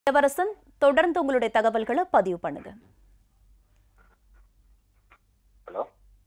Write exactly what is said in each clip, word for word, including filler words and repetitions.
இளவரசன், தொடர்ந்து உங்களுடைய தகவல்களை பதிவு பண்ணுங்க. ஹலோ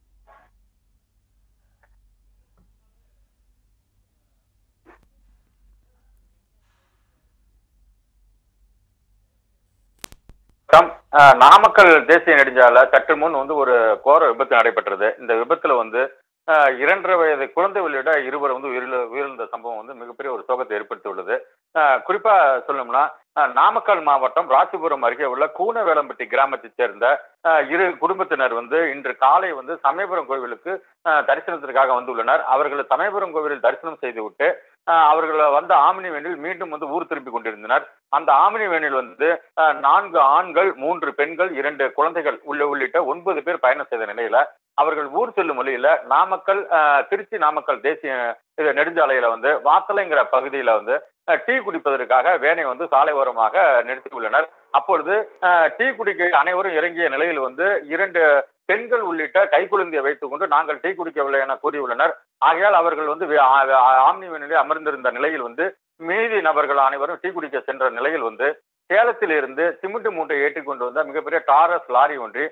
நாமக்கல் தேசிய நெடுஞ்சாலை சற்று முன் வந்து ஒரு கோர விபத்து நடைபெற்றது. இந்த விபத்துல வந்து இரண்டரை வயது குழந்தை உள்ளிட்ட இருவர் வந்து உயிரிழ உயிரிழந்த சம்பவம் வந்து மிகப்பெரிய ஒரு சோகத்தை ஏற்படுத்தியுள்ளது. குறிப்பா சொல்லணும்னா நாமக்கல் மாவட்டம் ராசிபுரம் அருகே உள்ள கூனவேலம்பட்டி கிராமத்தைச் சேர்ந்த இரு குடும்பத்தினர் வந்து இன்று காலை வந்து சமயபுரம் கோவிலுக்கு தரிசனத்திற்காக வந்துள்ளனர். அவர்கள் சமயபுரம் கோவிலில் தரிசனம் செய்துவிட்டு அவர்கள் வந்த ஆம்னி வேனில் மீண்டும் வந்து ஊர் திரும்பி கொண்டிருந்தனர். அந்த ஆம்னி வேனில் வந்து நான்கு ஆண்கள், மூன்று பெண்கள், இரண்டு குழந்தைகள் உள்ள உள்ளிட்ட ஒன்பது பேர் பயணம் செய்த நிலையில அவர்கள் ஊர் செல்லும் வழியில நாமக்கல் திருச்சி நாமக்கல் தேசிய நெடுஞ்சாலையில வந்து வாத்தலைங்கிற பகுதியில வந்து டீ குடிப்பதற்காக வேனை வந்து சாலை ஓரமாக நிறுத்தி உள்ளனர். அப்பொழுது டீ குடிக்க அனைவரும் இறங்கிய நிலையில் வந்து இரண்டு பெண்கள் உள்ளிட்ட கைக்குழந்தையை வைத்துக் கொண்டு நாங்கள் டீ குடிக்கவில்லை என கூறியுள்ளனர். ஆகையால் அவர்கள் வந்து ஆம்னி வேனிலே அமர்ந்திருந்த நிலையில் வந்து மீதி நபர்கள் அனைவரும் டீ குடிக்க சென்ற நிலையில் வந்து சேலத்தில் இருந்து சிமெண்ட் மூட்டை ஏற்றிக்கொண்டு வந்த மிகப்பெரிய டாரஸ் லாரி ஒன்றி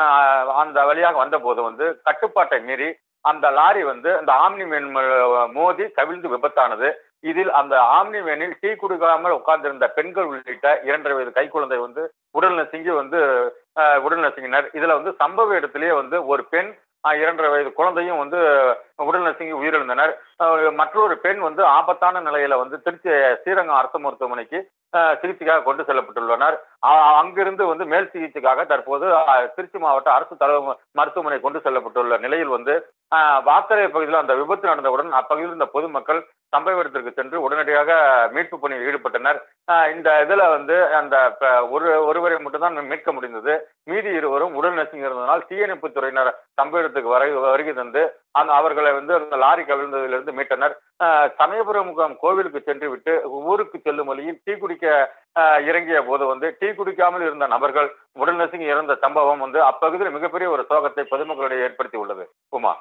அந்த வழியாக வந்த போது வந்து கட்டுப்பாட்டை மீறி அந்த லாரி வந்து அந்த ஆம்னி வேன் மோதி கவிழ்ந்து விபத்தானது. இதில் அந்த ஆம்னி வேனில் டீ குடிக்காமல் உட்கார்ந்திருந்த பெண்கள் உள்ளிட்ட இரண்டரை வயது கைக்குழந்தை வந்து உடல் நசுங்கி வந்து உடல் நசுங்கினர். இதுல வந்து சம்பவ இடத்திலேயே வந்து ஒரு பெண் இரண்டரை வயது குழந்தையும் வந்து உடல் நசுங்கி உயிரிழந்தனர். மற்றொரு பெண் வந்து ஆபத்தான நிலையில வந்து திருச்சி ஸ்ரீரங்கம் அரசு மருத்துவமனைக்கு சிகிச்சைக்காக கொண்டு செல்லப்பட்டுள்ளனர். அங்கிருந்து வந்து மேல் சிகிச்சைக்காக தற்போது திருச்சி மாவட்ட அரசு தலைமை மருத்துவமனை கொண்டு செல்லப்பட்டுள்ள நிலையில் வந்து வாக்கரை பகுதியில் அந்த விபத்து நடந்தவுடன் அப்பகுதியில் இருந்த பொதுமக்கள் சம்பவ இடத்திற்கு சென்று உடனடியாக மீட்பு பணியில் ஈடுபட்டனர். இந்த இதுல வந்து அந்த ஒரு ஒருவரை மட்டும்தான் மீட்க முடிந்தது. மீதி இருவரும் உடல் நசுங்கி இருந்ததனால் தீயணைப்பு துறையினர் சம்பவ இடத்துக்கு வரை வருகை தந்து அந்த அவர்களை வந்து அந்த லாரி கவிழ்ந்ததிலிருந்து மீட்டனர். சமயபுரம் கோவிலுக்கு சென்று விட்டு ஊருக்கு செல்லும் வழியில் டீ குடிக்க இறங்கிய போது வந்து டீ குடிக்காமல் இருந்த நபர்கள் உடல் நசுங்கி இறந்த சம்பவம் வந்து அப்பகுதியில் மிகப்பெரிய ஒரு சோகத்தை பொதுமக்களிடையே ஏற்படுத்தி உள்ளது. உமா.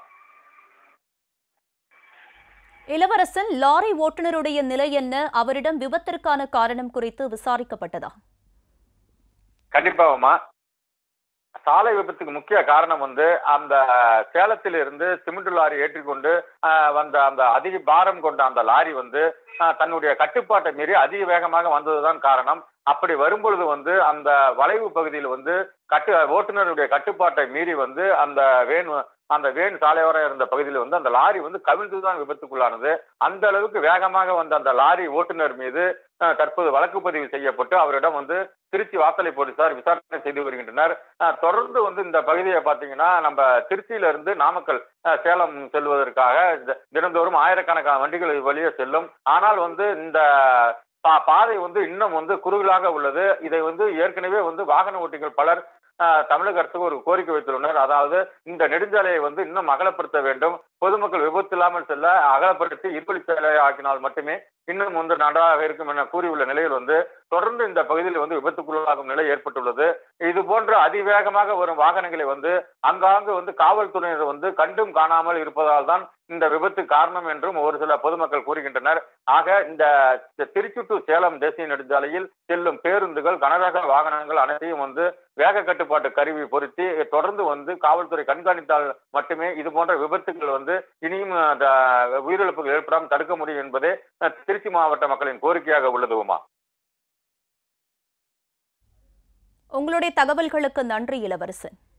இளவரசன், லாரி ஓட்டுநருடைய நிலை என்ன? அவரிடம் விபத்திற்கான காரணம் குறித்து விசாரிக்கப்பட்டதா? கண்டிப்பாமா. சாலை விபத்துக்கு முக்கிய காரணம் வந்து அந்த சேலத்தில் இருந்து சிமெண்ட் லாரி ஏற்றிக்கொண்டு வந்த அந்த அதிக பாரம் கொண்ட அந்த லாரி வந்து தன்னுடைய கட்டுப்பாட்டை மீறி அதிக வேகமாக வந்ததுதான் காரணம். அப்படி வரும்பொழுது வந்து அந்த வளைவு பகுதியில் வந்து கட்டு ஓட்டுநருடைய கட்டுப்பாட்டை மீறி வந்து அந்த வேன் அந்த வேன் சாலையோரம் இருந்த பகுதியில் வந்து அந்த லாரி வந்து கவிழ்ந்துதான் விபத்துக்குள்ளானது. அந்த அளவுக்கு வேகமாக வந்த அந்த லாரி ஓட்டுநர் மீது தற்போது வழக்கு பதிவு செய்யப்பட்டு அவரிடம் வந்து திருச்சி வாசலை போலீசார் விசாரணை செய்து வருகின்றனர். தொடர்ந்து வந்து இந்த பகுதியை பார்த்தீங்கன்னா நம்ம திருச்சியில இருந்து நாமக்கல் சேலம் செல்வதற்காக தினந்தோறும் ஆயிரக்கணக்கான வண்டிகள் வழியே செல்லும். ஆனால் வந்து இந்த பாதை வந்து இன்னும் வந்து குறுகலாக உள்ளது. இதை வந்து ஏற்கனவே வந்து வாகன ஓட்டிகள் பலர் தமிழக அரசுக்கு ஒரு கோரிக்கை வைத்துள்ளனர். அதாவது இந்த நெடுஞ்சாலையை வந்து இன்னும் அகலப்படுத்த வேண்டும், பொதுமக்கள் விபத்து இல்லாமல் செல்ல அகலப்படுத்தி இருவழிச்சாலை ஆக்கினால் மட்டுமே இன்னும் வந்து நன்றாக இருக்கும் என கூறியுள்ள நிலையில் வந்து தொடர்ந்து இந்த பகுதியில் வந்து விபத்துக்குள்ளாகும் நிலை ஏற்பட்டுள்ளது. இது போன்ற அதிவேகமாக வரும் வாகனங்களை வந்து அங்காங்கு வந்து காவல்துறையினர் வந்து கண்டும் காணாமல் இருப்பதால் தான் இந்த விபத்து காரணம் என்றும் ஒரு சில பொதுமக்கள் கூறுகின்றனர். ஆக இந்த திருச்சி டு சேலம் தேசிய நெடுஞ்சாலையில் செல்லும் பேருந்துகள், கனரக வாகனங்கள் அனைத்தையும் வந்து வேக கட்டுப்பாட்டு கருவி பொருத்தி தொடர்ந்து வந்து காவல்துறை கண்காணித்தால் மட்டுமே இது போன்ற விபத்துகள் வந்து இனியும் உயிரிழப்புகள் ஏற்படாமல் தடுக்க முடியும் என்பதே திருச்சி மாவட்ட மக்களின் கோரிக்கையாக உள்ளது. உமா, உங்களுடைய தகவல்களுக்கு நன்றி இளவரசன்.